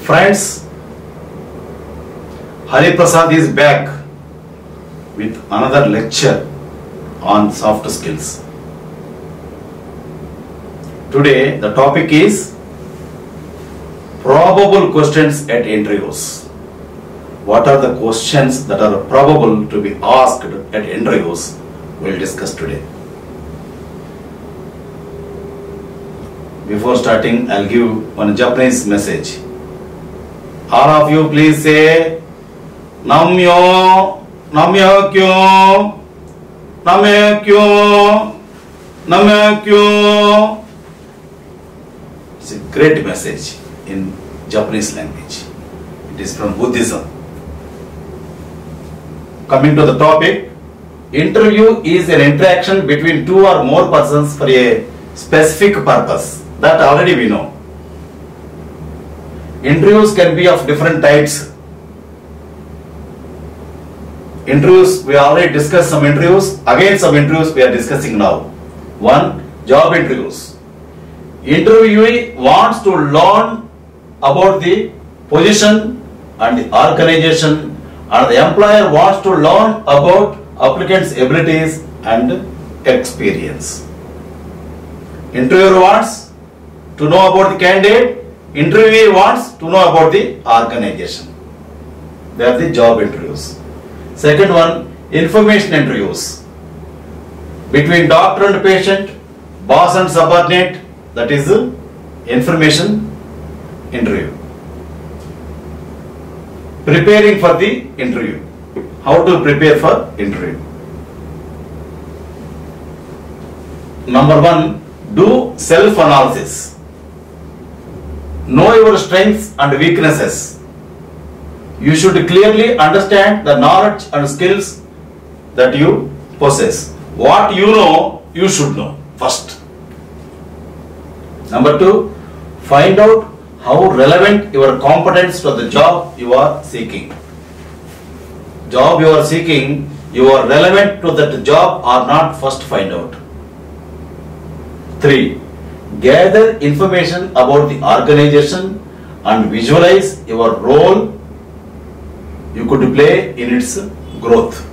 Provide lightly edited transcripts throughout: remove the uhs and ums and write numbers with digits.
Friends, Hari Prasad is back with another lecture on soft skills. Today the topic is probable questions at interviews. What are the questions that are probable to be asked at interviews? We will discuss today. Before starting, I'll give one Japanese message. All of you please say Namyo, Namyo Kyo, Namyo Kyo, Namyo Kyo. It's a great message in Japanese language. It is from Buddhism. Coming to the topic, interview is an interaction between two or more persons for a specific purpose. That already we know. Interviews can be of different types. Interviews, we already discussed some interviews. Again some interviews we are discussing now. One, job interviews. Interviewee wants to learn about the position and the organization, and the employer wants to learn about applicant's abilities and experience. Interviewer wants to know about the candidate. Interviewee wants to know about the organization. They are the job interviews. Second one, information interviews. Between doctor and patient, boss and subordinate, that is information interview. Preparing for the interview. How to prepare for interview? Number one, do self-analysis. Know your strengths and weaknesses. You should clearly understand the knowledge and skills that you possess. What you know, you should know first. Number two, find out how relevant your competence to the job you are seeking. Job you are seeking, you are relevant to that job or not, first find out. 3. Gather information about the organization and visualize your role you could play in its growth.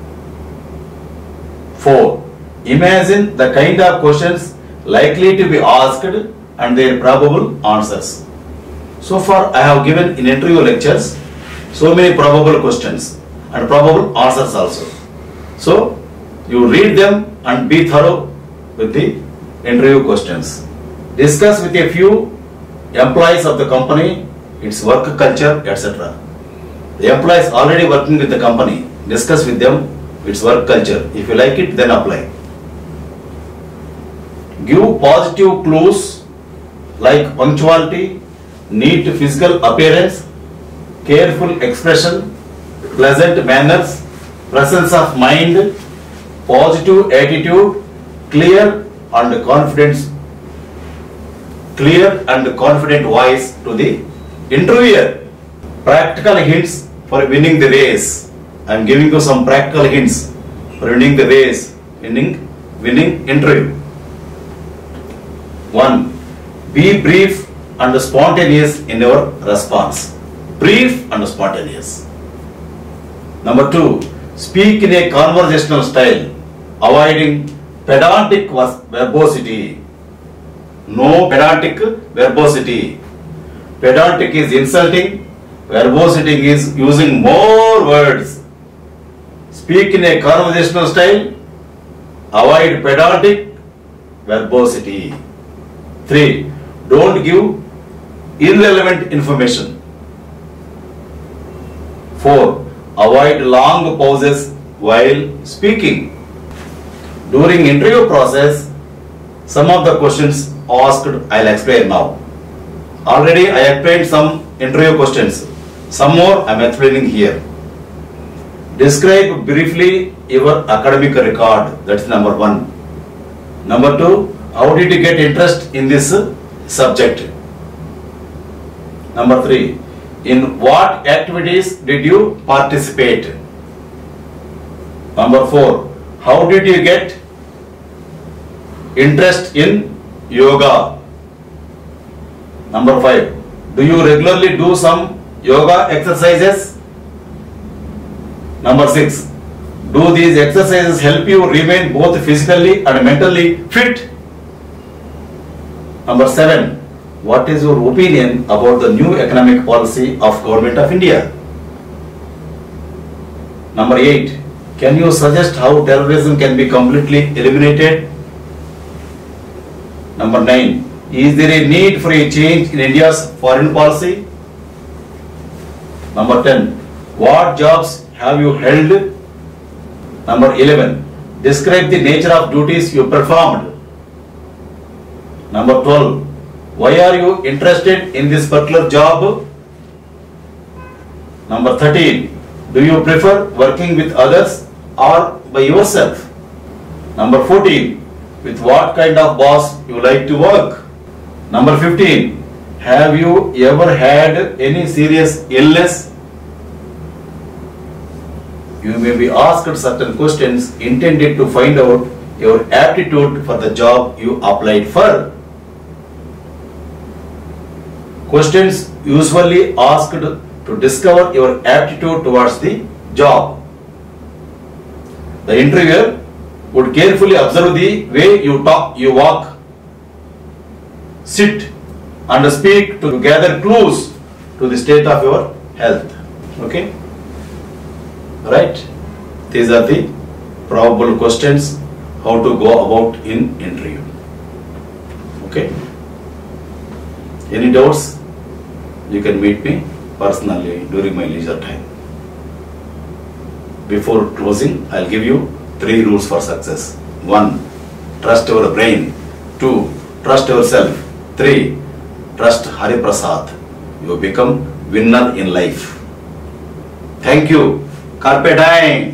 4. Imagine the kind of questions likely to be asked and their probable answers. So far I have given in interview lectures so many probable questions and probable answers also. So you read them and be thorough with the interview questions. Discuss with a few employees of the company, its work culture, etc. The employees already working with the company, discuss with them its work culture. If you like it, then apply. Give positive clues like punctuality, neat physical appearance, careful expression, pleasant manners, presence of mind, positive attitude, clear and confident voice to the interviewer. Practical hints for winning the race. I am giving you some practical hints for winning the race, winning interview. 1. Be brief and spontaneous in your response. Brief and spontaneous. Number 2. Speak in a conversational style, avoiding pedantic verbosity. No pedantic verbosity. Pedantic is insulting, verbosity is using more words. Speak in a conversational style, avoid pedantic verbosity. 3. Don't give irrelevant information. 4. Avoid long pauses while speaking. During interview process, some of the questions asked I will explain now. Already I explained some interview questions. Some more I am explaining here. Describe briefly your academic record. That's number 1. Number 2. How did you get interest in this subject? Number 3. In what activities did you participate? Number 4. How did you get interest in yoga? Number 5. Do you regularly do some yoga exercises? Number 6. Do these exercises help you remain both physically and mentally fit? Number 7. What is your opinion about the new economic policy of Government of India? Number 8. Can you suggest how terrorism can be completely eliminated? Number 9. Is there a need for a change in India's foreign policy? Number 10. What jobs have you held? Number 11. Describe the nature of duties you performed. Number 12. Why are you interested in this particular job? Number 13. Do you prefer working with others or by yourself? Number 14. With what kind of boss you like to work? Number 15. Have you ever had any serious illness? You may be asked certain questions intended to find out your aptitude for the job you applied for. Questions usually asked to discover your aptitude towards the job. The interviewer would carefully observe the way you talk, you walk, sit and speak to gather clues to the state of your health. Okay? Right? These are the probable questions how to go about in interview. Okay? Any doubts? You can meet me personally during my leisure time. Before closing, I'll give you 3 rules for success. 1. Trust your brain. 2. Trust yourself. 3. Trust Hari Prasad. You become winner in life. Thank you. Carpe diem.